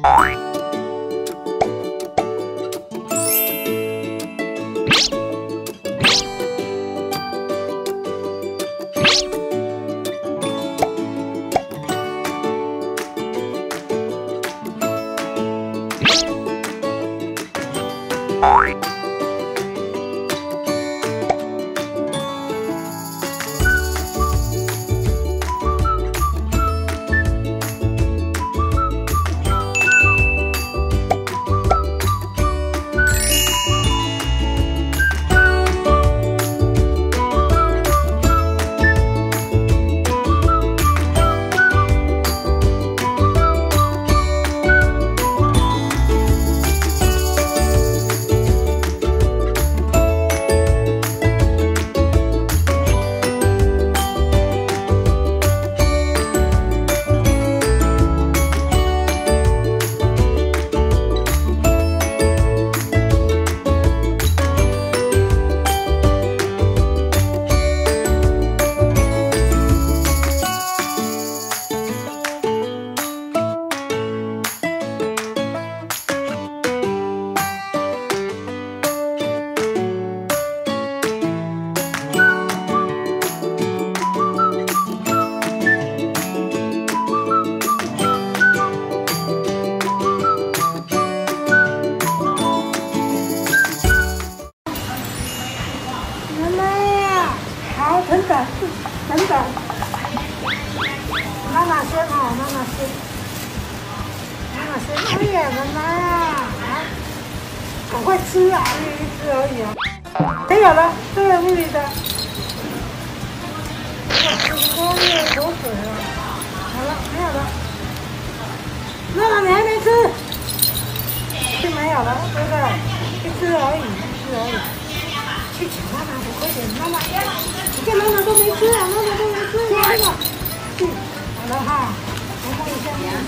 等等，妈妈先哈，妈妈先。哎呀，妈妈呀，赶快吃啊！一只而已啊。没有了，这个秘密的。我流口水了。好了，没有了。妈妈，你还没吃？就没有了，对不对？一只而已。去抢妈妈的，快点！妈妈，你看妈妈都没吃啊，妈妈都没吃啊！好了哈，我摸一下，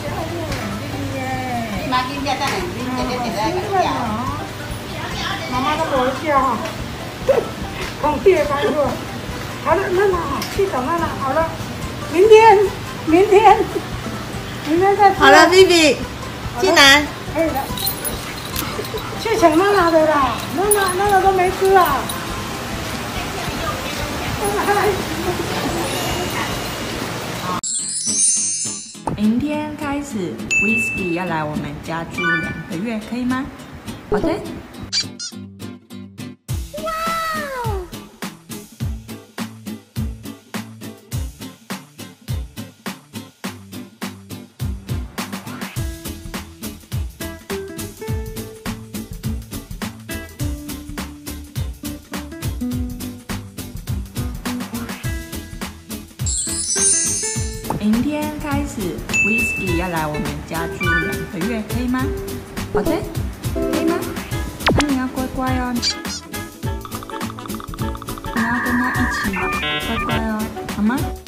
哎呀，妈今天在哪里？妈妈都摸一下哈，空气也干净。好了，妈妈去找妈妈。好了，明天再吃。 好了 ，Vivi， 进来。 可以了。去抢妈妈的啦，妈妈那个都没吃啊。 明天开始 ，Whisky 要来我们家住2个月，可以吗 ？OK。明天开始 ，Whisky 要来我们家住2个月，可以吗 ？OK， 可以吗？那你要乖乖哦，你要跟他一起乖乖哦，好吗？